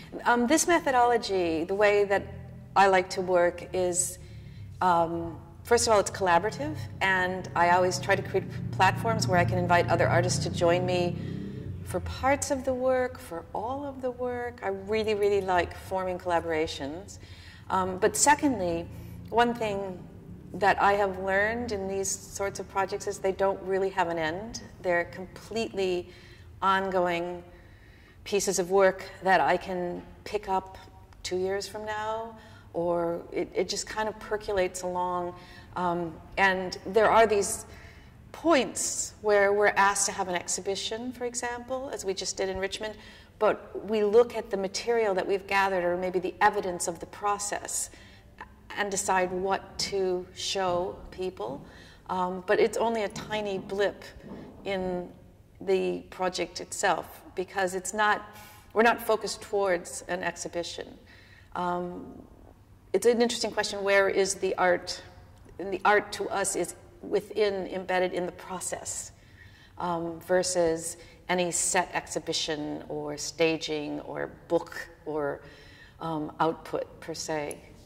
This methodology, the way that I like to work is, first of all, it's collaborative, and I always try to create platforms where I can invite other artists to join me for parts of the work, for all of the work. I really, really like forming collaborations. But secondly, one thing that I have learned in these sorts of projects is they don't really have an end. They're completely ongoing pieces of work that I can pick up 2 years from now, or it just kind of percolates along. And there are these points where we're asked to have an exhibition, for example, as we just did in Richmond, but we look at the material that we've gathered, or maybe the evidence of the process, and decide what to show people. But it's only a tiny blip in the project itself, because we're not focused towards an exhibition. It's an interesting question, where is the art? And the art to us is embedded in the process, versus any set exhibition or staging or book or output per se.